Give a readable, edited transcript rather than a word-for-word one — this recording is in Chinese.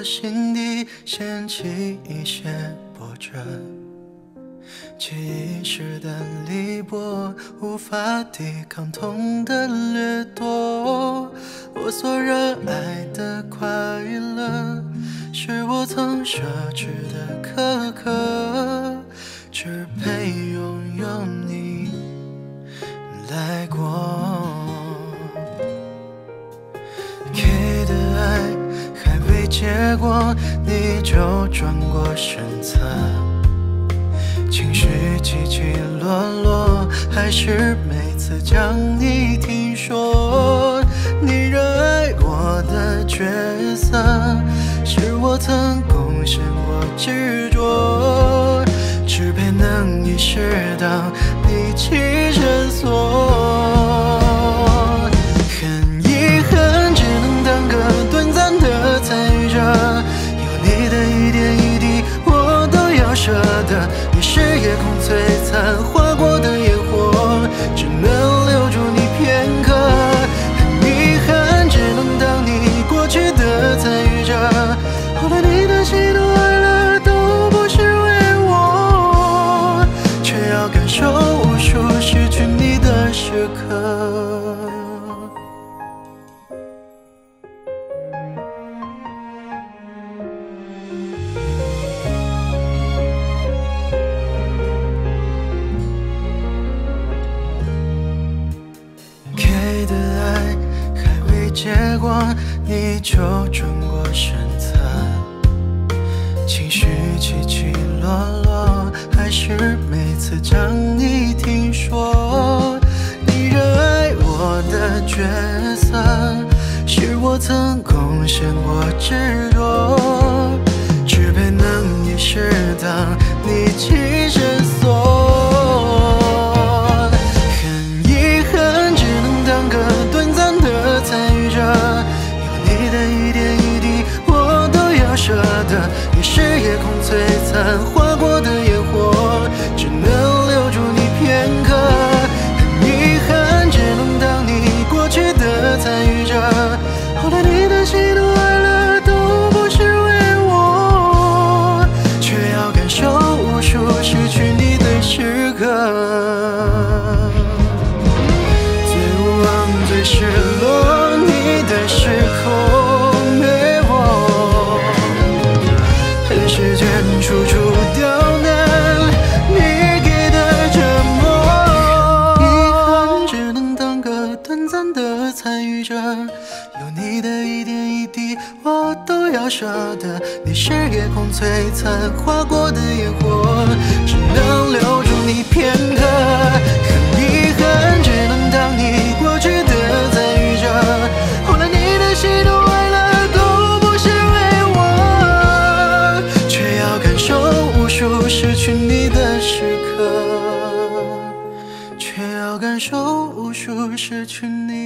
我心底掀起一些波折，记忆时的离别，无法抵抗痛的掠夺。我所热爱的快乐，是我曾奢侈的苛刻，只配拥有你来过。给的爱还未结果，你就转过身侧，情绪起起落落，还是每次将你听说。你热爱我的角色，是我曾贡献过执着，只配能意识到你其身所。很遗憾，只能当个短暂的参与者，有你的一点一滴我都要舍得。你是夜空璀璨划过的烟火，只能留住你片刻。很遗憾，只能当你过去的参与者，后来你的喜怒哀乐都不是为我，却要感受无数失去你的时刻。给的爱还未结果，你就转过身侧，情绪起起落落，还是每次将你听说。你热爱我的角色，是我曾贡献过执着，只配能意识到你其身所。舍得，你是夜空璀璨划过的烟火，只能留住你片刻。很遗憾，只能当你过去的参与者，后来你的喜怒哀乐都不是为我，却要感受无数失去你的时刻。最无望最失落，你的时空没我，时间处处刁难你给的折磨。遗憾，只能当个短暂的参与者，有你的一点一滴我都要舍得。你是夜空璀璨划过的烟火，只能留住你片刻。很遗憾，只能当你过去的参与者，后来你的喜怒哀乐都不是为我，却要感受无数失去你的时刻，却要感受无数失去你